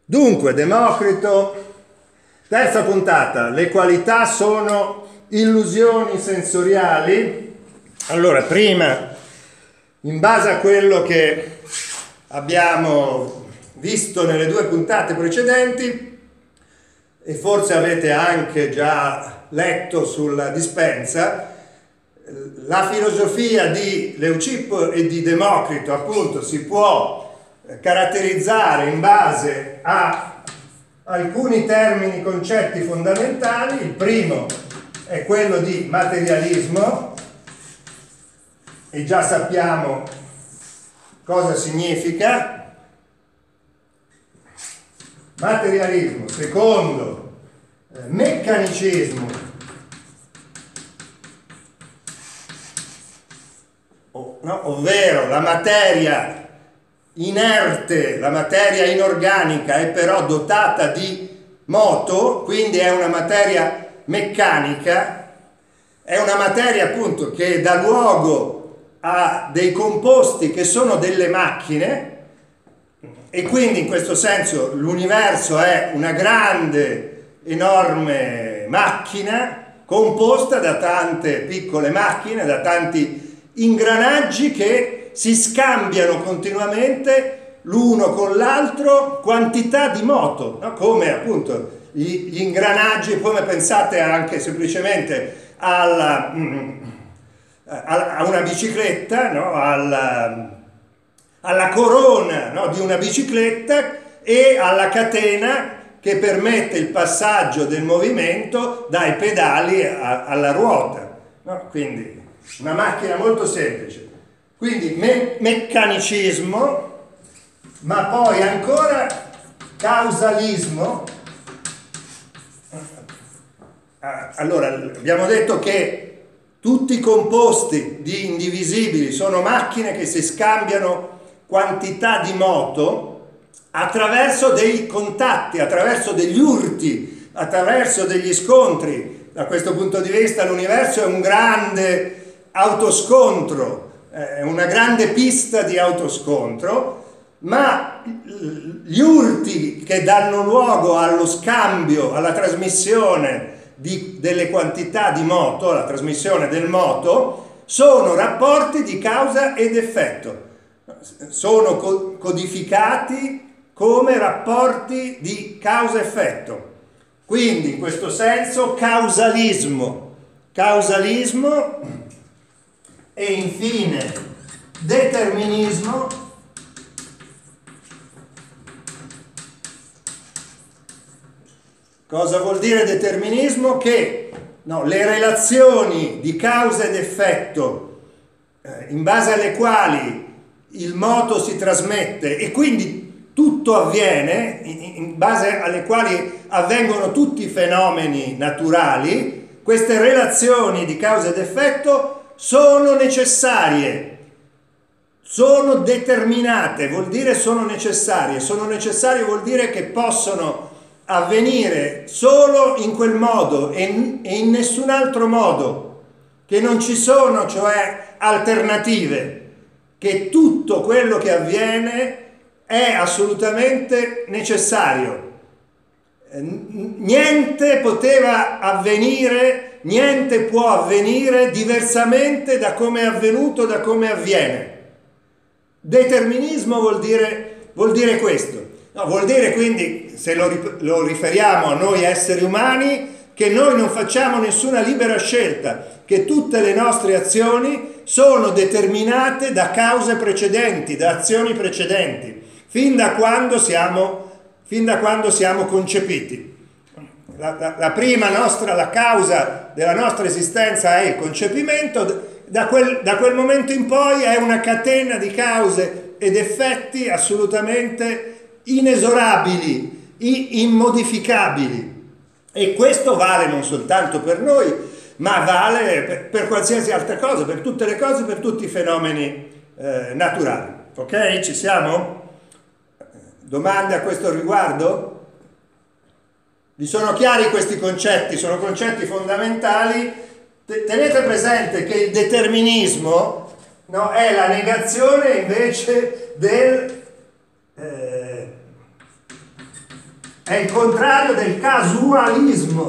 Dunque, Democrito, terza puntata, le qualità sono illusioni sensoriali. Allora, prima, in base a quello che abbiamo visto nelle due puntate precedenti, e forse avete anche già letto sulla dispensa, la filosofia di Leucippo e di Democrito, appunto, si può caratterizzare in base a alcuni termini, concetti fondamentali. Il primo è quello di materialismo, e già sappiamo cosa significa materialismo. Secondo, meccanicismo, ovvero la materia inerte, la materia inorganica è però dotata di moto, quindi è una materia meccanica, è una materia appunto che dà luogo a dei composti che sono delle macchine, e quindi in questo senso l'universo è una grande, enorme macchina composta da tante piccole macchine, da tanti ingranaggi che si scambiano continuamente l'uno con l'altro quantità di moto, no? Come appunto gli ingranaggi, come pensate anche semplicemente a una bicicletta, no? alla corona, no? di una bicicletta, e alla catena che permette il passaggio del movimento dai pedali alla ruota, no? Quindi una macchina molto semplice. Quindi meccanicismo, ma poi ancora causalismo. Allora, abbiamo detto che tutti i composti di indivisibili sono macchine che si scambiano quantità di moto attraverso dei contatti, attraverso degli urti, attraverso degli scontri. Da questo punto di vista l'universo è un grande autoscontro, è una grande pista di autoscontro, ma gli urti che danno luogo allo scambio, alla trasmissione delle quantità di moto, alla trasmissione del moto, sono rapporti di causa ed effetto, sono codificati come rapporti di causa-effetto. Quindi in questo senso causalismo e infine determinismo. Cosa vuol dire determinismo? Che le relazioni di causa ed effetto in base alle quali il moto si trasmette e quindi tutto avviene, in base alle quali avvengono tutti i fenomeni naturali, queste relazioni di causa ed effetto sono necessarie, sono determinate, vuol dire sono necessarie vuol dire che possono avvenire solo in quel modo e in nessun altro modo, che non ci sono cioè alternative, che tutto quello che avviene è assolutamente necessario. Niente poteva avvenire, niente può avvenire diversamente da come è avvenuto, da come avviene. Determinismo vuol dire questo. No, vuol dire quindi, se lo riferiamo a noi esseri umani, che noi non facciamo nessuna libera scelta, che tutte le nostre azioni sono determinate da cause precedenti, da azioni precedenti, fin da quando siamo concepiti. La prima la causa della nostra esistenza è il concepimento. Da quel momento in poi è una catena di cause ed effetti assolutamente inesorabili, immodificabili, e questo vale non soltanto per noi, ma vale per qualsiasi altra cosa, per tutte le cose, per tutti i fenomeni naturali. Ok? Ci siamo? Domande a questo riguardo? Vi sono chiari questi concetti? Sono concetti fondamentali. Tenete presente che il determinismo, no, è la negazione invece è il contrario del casualismo,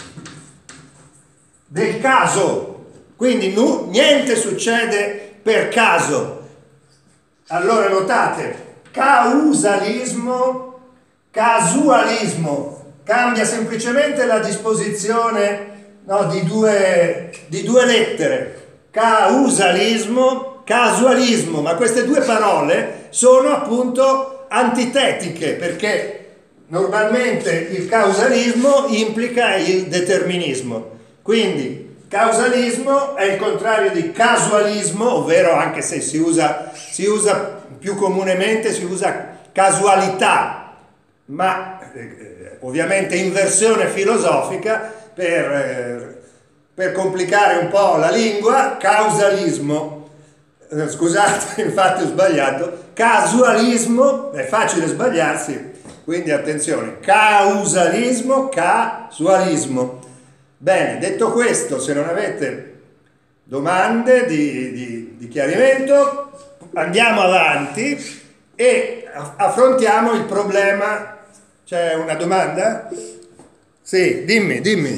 del caso. Quindi niente succede per caso. Allora notate, causalismo, casualismo, cambia semplicemente la disposizione, no, di due lettere. Causalismo, casualismo, ma queste due parole sono appunto antitetiche, perché normalmente il causalismo implica il determinismo. Quindi causalismo è il contrario di casualismo, ovvero, anche se si usa più comunemente, si usa casualità, ma ovviamente in versione filosofica per complicare un po' la lingua, causalismo, scusate, infatti ho sbagliato, casualismo, è facile sbagliarsi, quindi attenzione, causalismo, casualismo. Bene, detto questo, se non avete domande di chiarimento, andiamo avanti e affrontiamo il problema. C'è una domanda? Sì, dimmi.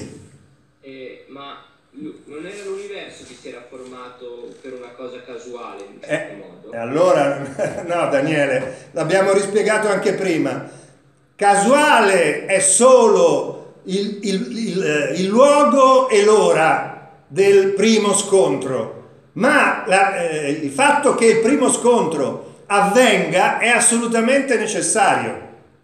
Ma non era l'universo che si era formato per una cosa casuale, in certo modo? Allora, no Daniele, l'abbiamo rispiegato anche prima. Casuale è solo il luogo e l'ora del primo scontro, ma il fatto che il primo scontro avvenga è assolutamente necessario.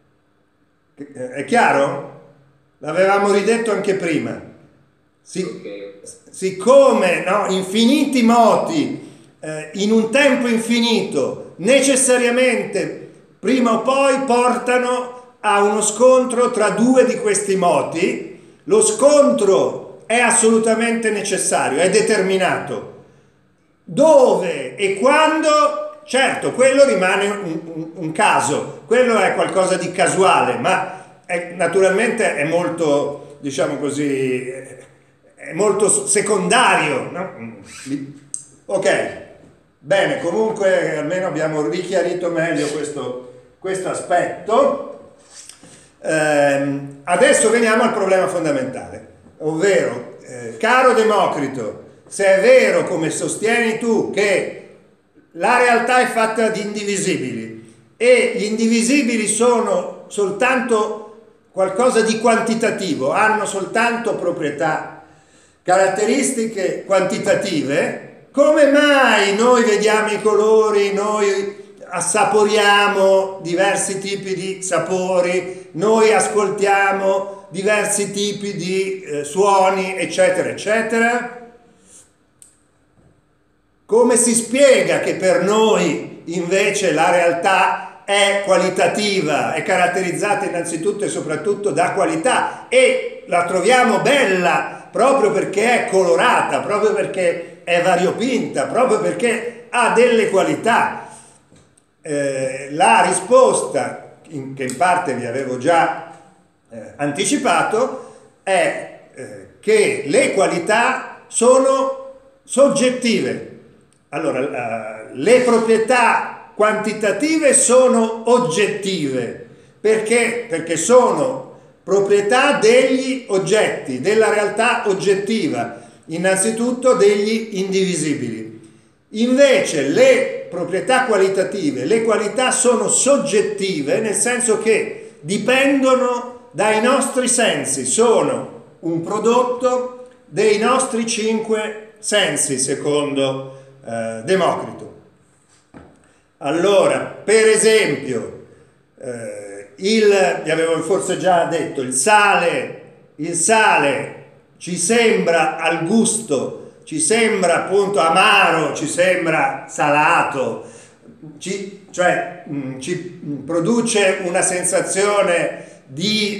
È chiaro? L'avevamo ridetto anche prima. Siccome, no, infiniti moti in un tempo infinito necessariamente prima o poi portano a uno scontro tra due di questi moti, lo scontro è assolutamente necessario, è determinato. Dove e quando, certo, quello rimane un caso, quello è qualcosa di casuale, ma naturalmente è molto, diciamo così, è molto secondario, no? Ok, bene, comunque almeno abbiamo richiarito meglio questo aspetto. Adesso veniamo al problema fondamentale, ovvero, caro Democrito, se è vero, come sostieni tu, che la realtà è fatta di indivisibili e gli indivisibili sono soltanto qualcosa di quantitativo, hanno soltanto proprietà, caratteristiche quantitative, come mai noi vediamo i colori, noi assaporiamo diversi tipi di sapori, noi ascoltiamo diversi tipi di suoni, eccetera, eccetera? Come si spiega che per noi invece la realtà è qualitativa, è caratterizzata innanzitutto e soprattutto da qualità e la troviamo bella proprio perché è colorata, proprio perché è variopinta, proprio perché ha delle qualità? La risposta, che in parte vi avevo già anticipato, è che le qualità sono soggettive. Allora, le proprietà quantitative sono oggettive. Perché? Perché sono proprietà degli oggetti, della realtà oggettiva, innanzitutto degli indivisibili. Invece le proprietà qualitative, le qualità sono soggettive, nel senso che dipendono dai nostri sensi, sono un prodotto dei nostri 5 sensi, secondo Democrito. Allora, per esempio, vi avevo forse già detto, il sale ci sembra al gusto, ci sembra appunto amaro, ci sembra salato, ci produce una sensazione di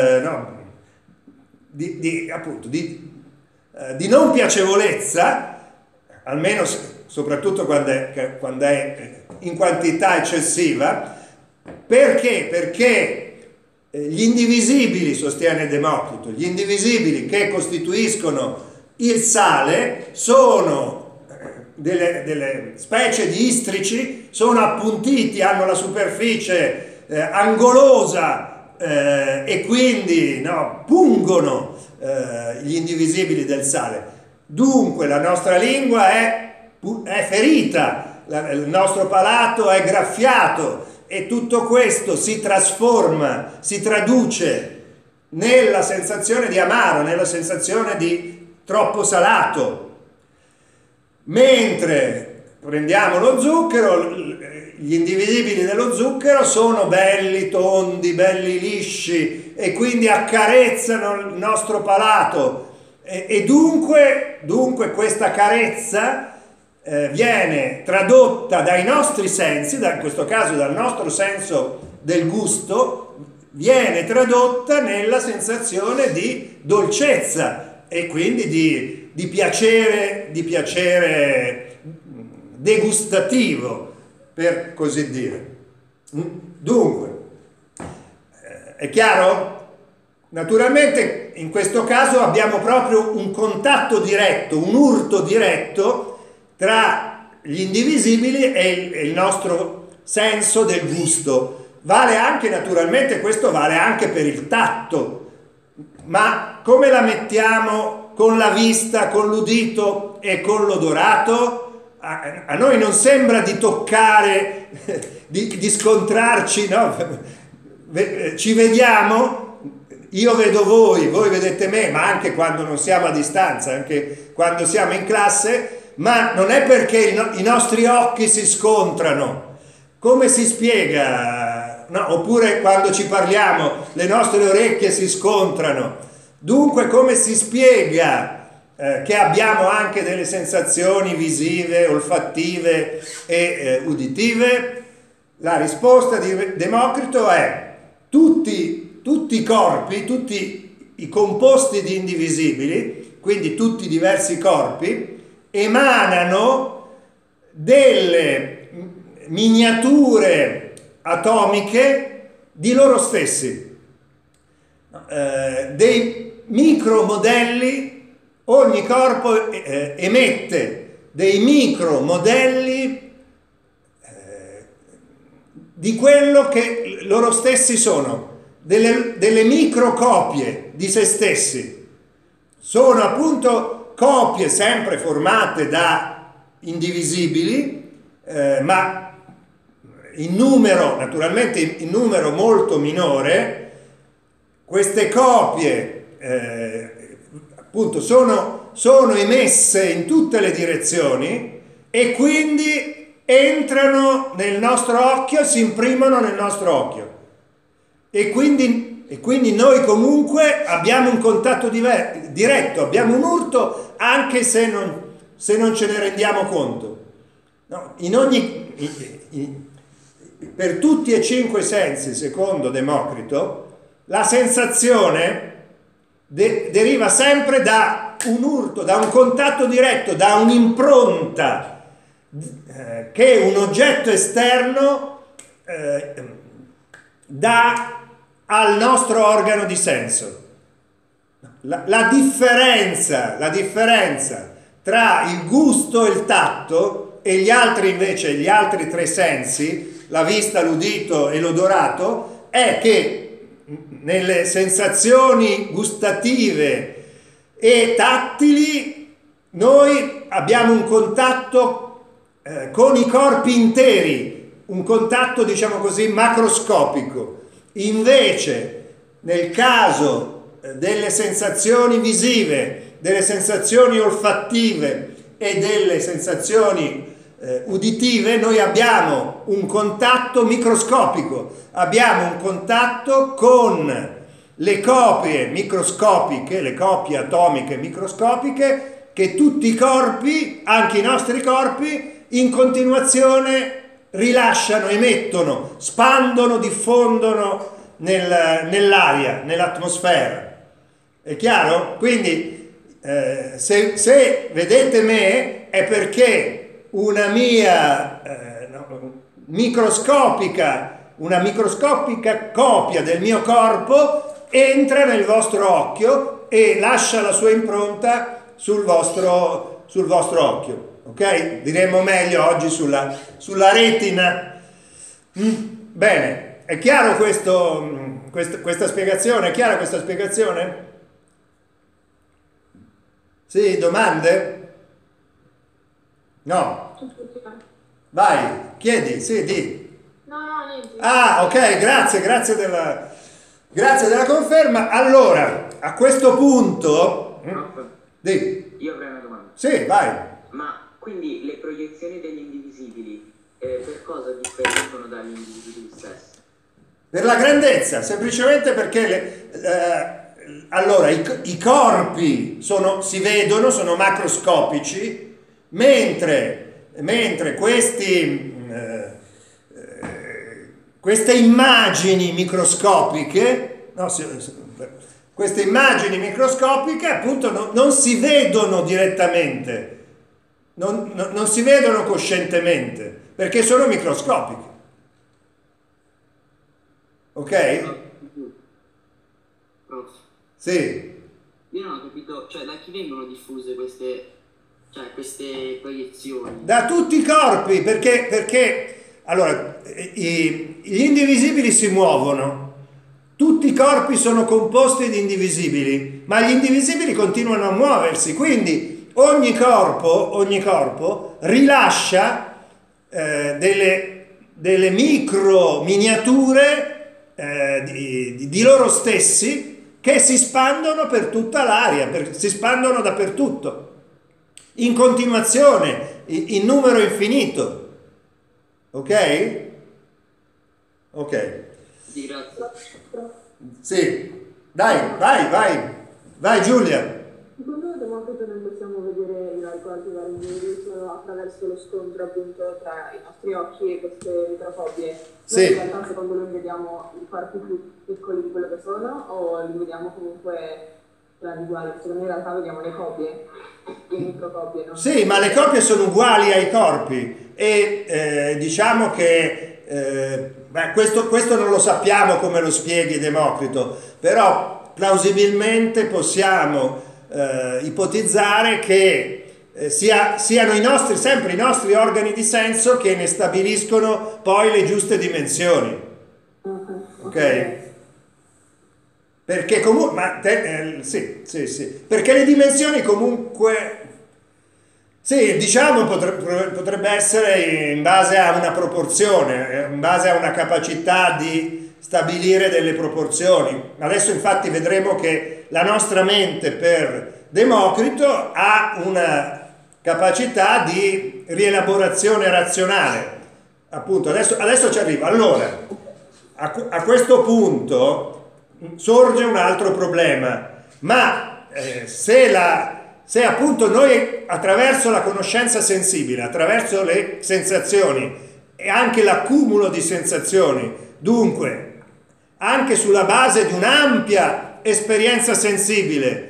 non piacevolezza, almeno soprattutto quando è in quantità eccessiva. Perché? Perché gli indivisibili, sostiene Democrito, gli indivisibili che costituiscono il sale sono delle specie di istrici, sono appuntiti, hanno la superficie angolosa e quindi pungono gli indivisibili del sale. Dunque la nostra lingua è ferita, il nostro palato è graffiato, e tutto questo si trasforma, si traduce nella sensazione di amaro, nella sensazione di troppo salato. Mentre prendiamo lo zucchero, gli indivisibili dello zucchero sono belli tondi, belli lisci, e quindi accarezzano il nostro palato, e dunque questa carezza viene tradotta dai nostri sensi, in questo caso dal nostro senso del gusto, viene tradotta nella sensazione di dolcezza e quindi di piacere degustativo, per così dire. Dunque, è chiaro? Naturalmente in questo caso abbiamo proprio un contatto diretto, un urto diretto tra gli indivisibili e il nostro senso del gusto. Vale anche, naturalmente, questo vale anche per il tatto, ma come la mettiamo con la vista, con l'udito e con l'odorato? A noi non sembra di toccare, di scontrarci, no? Ci vediamo, io vedo voi, voi vedete me, ma anche quando non siamo a distanza, anche quando siamo in classe, ma non è perché i nostri occhi si scontrano. Come si spiega? No, oppure quando ci parliamo le nostre orecchie si scontrano. Dunque come si spiega che abbiamo anche delle sensazioni visive, olfattive e uditive? La risposta di Democrito è: tutti i corpi, tutti i composti di indivisibili, quindi tutti i diversi corpi, emanano delle miniature atomiche di loro stessi, dei micromodelli. Ogni corpo emette dei micromodelli di quello che loro stessi sono, delle microcopie di se stessi. Sono appunto copie sempre formate da indivisibili, ma in numero, naturalmente in numero molto minore. Queste copie appunto sono emesse in tutte le direzioni e quindi entrano nel nostro occhio, si imprimono nel nostro occhio, e quindi noi comunque abbiamo un contatto diretto, abbiamo un urto, anche se non ce ne rendiamo conto. No, per tutti e 5 i sensi, secondo Democrito, la sensazione deriva sempre da un urto, da un contatto diretto, da un'impronta che un oggetto esterno dà al nostro organo di senso. La differenza tra il gusto e il tatto e gli altri invece, gli altri 3 sensi, la vista, l'udito e l'odorato, è che nelle sensazioni gustative e tattili noi abbiamo un contatto con i corpi interi, un contatto, diciamo così, macroscopico. Invece nel caso delle sensazioni visive, delle sensazioni olfattive e delle sensazioni uditive, noi abbiamo un contatto microscopico, abbiamo un contatto con le copie microscopiche, le copie atomiche microscopiche che tutti i corpi, anche i nostri corpi, in continuazione rilasciano, emettono, spandono, diffondono nell'aria, nell'atmosfera. È chiaro? Quindi se vedete me è perché una mia microscopica copia del mio corpo entra nel vostro occhio e lascia la sua impronta sul vostro occhio. Ok? Diremmo meglio oggi sulla retina. Bene, è chiaro questa spiegazione, è chiara questa spiegazione? Sì, domande? No. Vai, chiedi, sì, di. No, niente. Ah, ok, grazie della conferma. Allora, a questo punto... Di. Io avrei una domanda. Sì, vai. Ma quindi le proiezioni degli indivisibili per cosa differiscono dagli indivisibili stessi? Per la grandezza, semplicemente perché allora i corpi si vedono, sono macroscopici, mentre queste immagini microscopiche, queste immagini microscopiche appunto non si vedono direttamente, non si vedono coscientemente, perché sono microscopiche. Ok? Prof. Sì. Io non ho capito, cioè da chi vengono diffuse queste proiezioni? Da tutti i corpi, perché allora, gli indivisibili si muovono, tutti i corpi sono composti di indivisibili, ma gli indivisibili continuano a muoversi, quindi ogni corpo rilascia delle micro miniature di loro stessi che si spandono per tutta l'aria, si spandono dappertutto, in continuazione, in numero infinito. Ok? Ok. Sì, grazie. Sì. Dai, vai Giulia. Secondo Democrito noi possiamo vedere i vari corpi, i vari individui solo attraverso lo scontro appunto tra i nostri occhi e queste microfobie. Sì. Noi in realtà secondo lui vediamo i corpi più piccoli di quello che sono o li vediamo comunque uguali? Secondo me in realtà vediamo le copie, le microcopie. No? Sì, ma le copie sono uguali ai corpi e diciamo che questo non lo sappiamo come lo spieghi Democrito, però plausibilmente possiamo ipotizzare che siano sempre i nostri organi di senso che ne stabiliscono poi le giuste dimensioni. Ok? Perché comunque sì, perché le dimensioni comunque sì, diciamo potrebbe essere in base a una proporzione, in base a una capacità di stabilire delle proporzioni. Adesso infatti vedremo che la nostra mente per Democrito ha una capacità di rielaborazione razionale. Appunto, adesso ci arrivo. Allora, a questo punto sorge un altro problema, ma se appunto noi attraverso la conoscenza sensibile, attraverso le sensazioni e anche l'accumulo di sensazioni, dunque anche sulla base di un'ampia esperienza sensibile,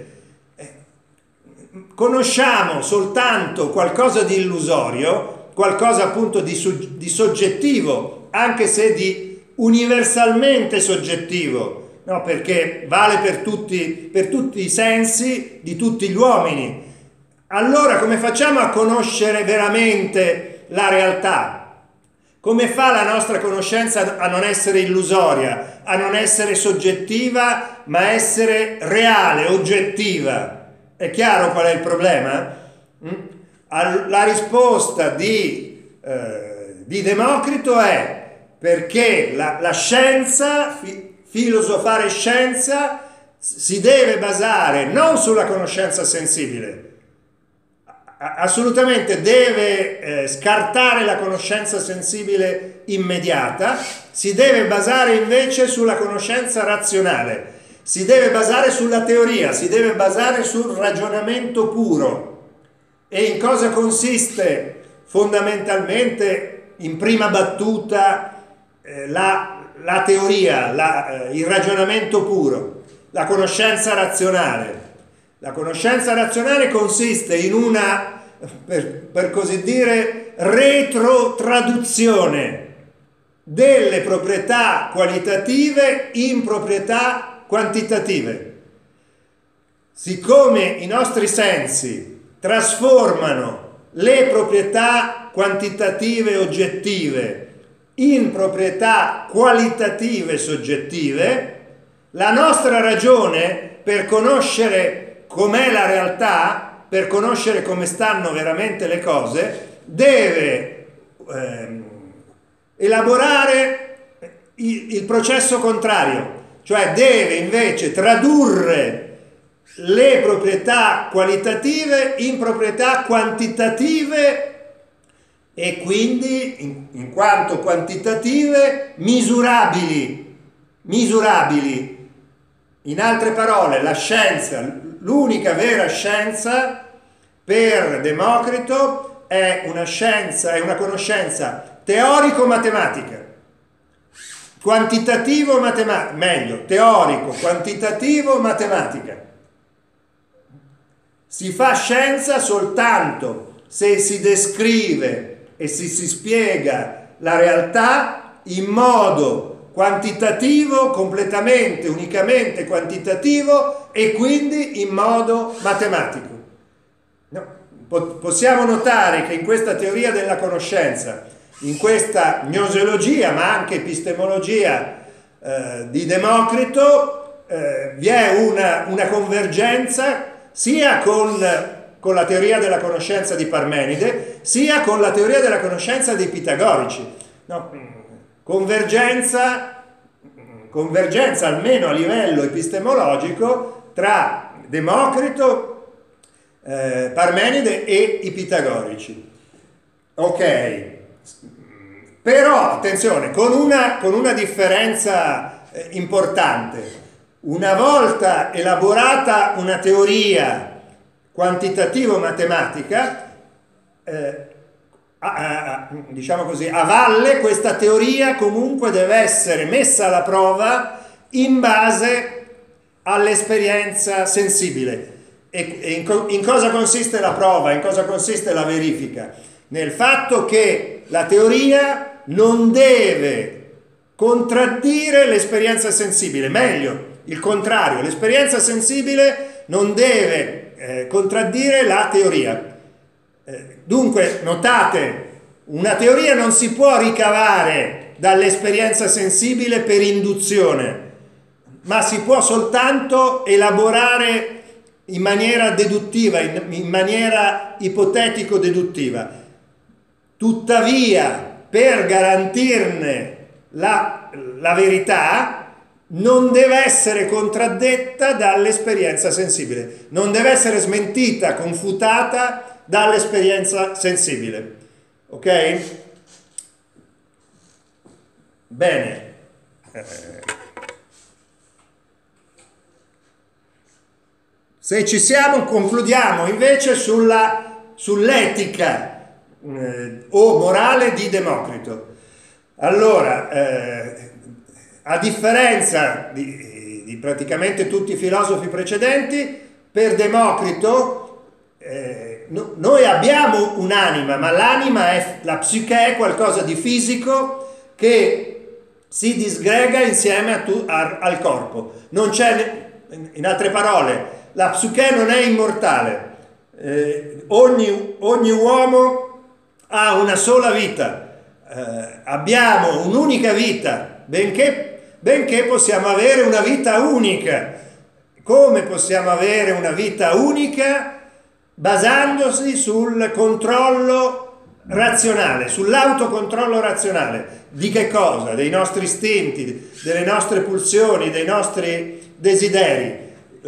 conosciamo soltanto qualcosa di illusorio, qualcosa appunto di soggettivo, anche se di universalmente soggettivo, no? Perché vale per tutti i sensi di tutti gli uomini. Allora come facciamo a conoscere veramente la realtà? Come fa la nostra conoscenza a non essere illusoria, a non essere soggettiva, ma essere reale, oggettiva? È chiaro qual è il problema? La risposta di Democrito è perché la scienza, filosofare scienza, si deve basare non sulla conoscenza sensibile, assolutamente deve scartare la conoscenza sensibile immediata, si deve basare invece sulla conoscenza razionale, si deve basare sulla teoria, si deve basare sul ragionamento puro. E in cosa consiste fondamentalmente, in prima battuta, la teoria, il ragionamento puro, la conoscenza razionale? La conoscenza razionale consiste in una, per così dire, retrotraduzione delle proprietà qualitative in proprietà quantitative. Siccome i nostri sensi trasformano le proprietà quantitative oggettive in proprietà qualitative soggettive, La nostra ragione per conoscere com'è la realtà, per conoscere come stanno veramente le cose, deve elaborare il processo contrario, cioè deve invece tradurre le proprietà qualitative in proprietà quantitative e quindi, in quanto quantitative, misurabili. In altre parole, la scienza, l'unica vera scienza per Democrito è una scienza, è una conoscenza teorico-matematica. Quantitativo-matematica, meglio, teorico, quantitativo, matematica. Si fa scienza soltanto se si descrive e si spiega la realtà in modo quantitativo, completamente, unicamente quantitativo e quindi in modo matematico. No, possiamo notare che in questa teoria della conoscenza, in questa gnoseologia, ma anche epistemologia di Democrito, vi è una convergenza sia con la teoria della conoscenza di Parmenide, sia con la teoria della conoscenza dei pitagorici. No? Convergenza almeno a livello epistemologico tra Democrito, Parmenide e i pitagorici. Ok, però attenzione, con una differenza importante. Una volta elaborata una teoria quantitativo-matematica, diciamo così, a valle questa teoria comunque deve essere messa alla prova in base all'esperienza sensibile. E in cosa consiste la prova? In cosa consiste la verifica? Nel fatto che la teoria non deve contraddire l'esperienza sensibile, meglio, il contrario, l'esperienza sensibile non deve contraddire la teoria. Dunque, notate, una teoria non si può ricavare dall'esperienza sensibile per induzione, ma si può soltanto elaborare in maniera deduttiva, in maniera ipotetico-deduttiva. Tuttavia, per garantirne la verità, non deve essere contraddetta dall'esperienza sensibile, non deve essere smentita, confutata dall'esperienza sensibile. Ok? Bene. Se ci siamo, concludiamo invece sull'etica o morale di Democrito. Allora, a differenza di praticamente tutti i filosofi precedenti, per Democrito noi abbiamo un'anima, ma l'anima è la psiche, è qualcosa di fisico che si disgrega insieme al corpo. Non c'è, in altre parole, la psiche non è immortale. Ogni uomo ha una sola vita, abbiamo un'unica vita, benché possiamo avere una vita unica. Come possiamo avere una vita unica? Basandosi sul controllo razionale, sull'autocontrollo razionale. Di che cosa? Dei nostri istinti, delle nostre pulsioni, dei nostri desideri.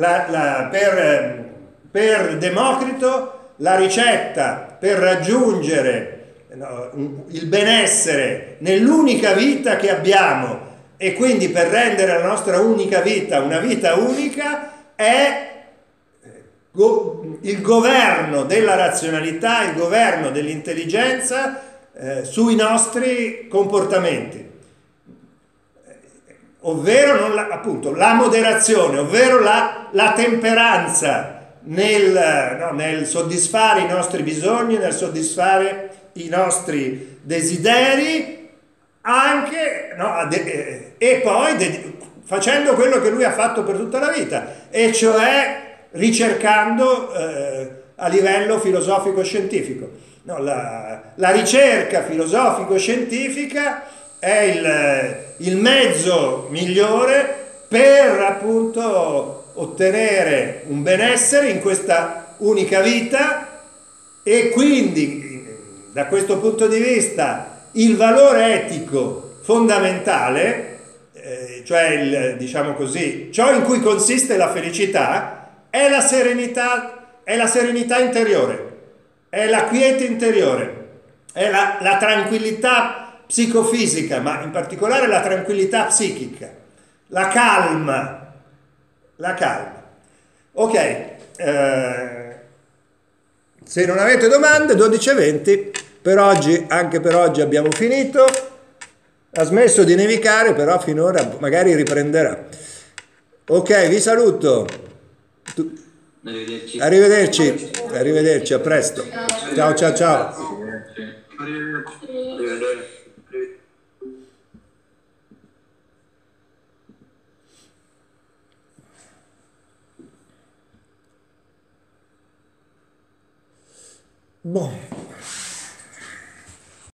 Per Democrito la ricetta per raggiungere il benessere nell'unica vita che abbiamo e quindi per rendere la nostra unica vita una vita unica è il governo della razionalità, il governo dell'intelligenza sui nostri comportamenti, ovvero appunto la moderazione, ovvero la temperanza nel soddisfare i nostri bisogni, nel soddisfare i nostri desideri, anche e poi facendo quello che lui ha fatto per tutta la vita, e cioè ricercando a livello filosofico-scientifico. La ricerca filosofico-scientifica è il mezzo migliore per appunto ottenere un benessere in questa unica vita. E quindi da questo punto di vista il valore etico fondamentale, cioè diciamo così, ciò in cui consiste la felicità è la serenità interiore, è la quiete interiore, è la tranquillità psicofisica, ma in particolare la tranquillità psichica, la calma, Ok, se non avete domande, 12:20, per oggi, anche per oggi abbiamo finito. Ha smesso di nevicare, però finora magari riprenderà. Ok, vi saluto. Arrivederci, a presto. Ciao. Arrivederci. Boh.